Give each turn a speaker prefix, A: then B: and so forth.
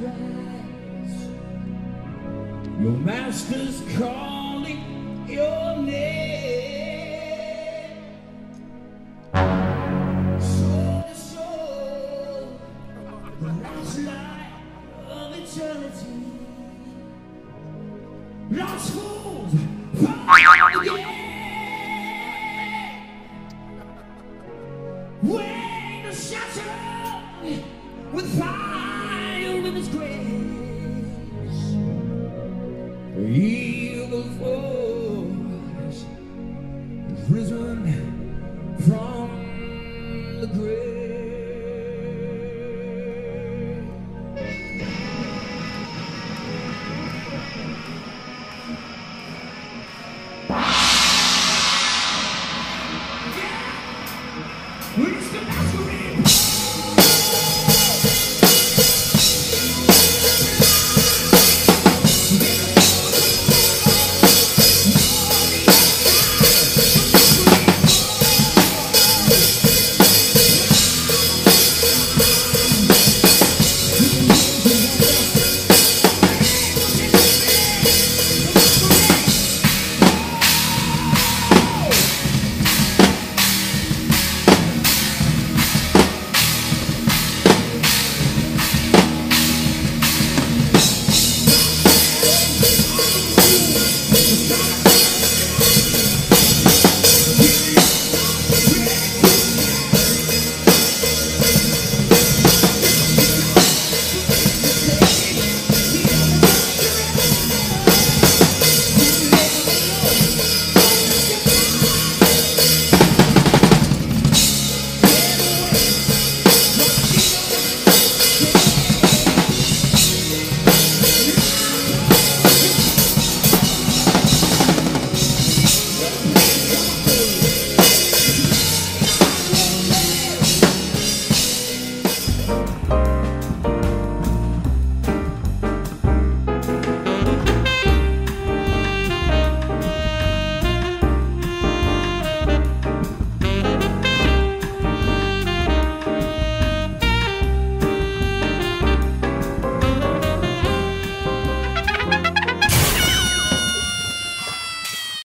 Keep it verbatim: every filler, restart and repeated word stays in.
A: rise. Your master's calling your name. Soul to soul, the last light of eternity. Lost fools, found again. Waiting to shatter with fire in His grace. Evil for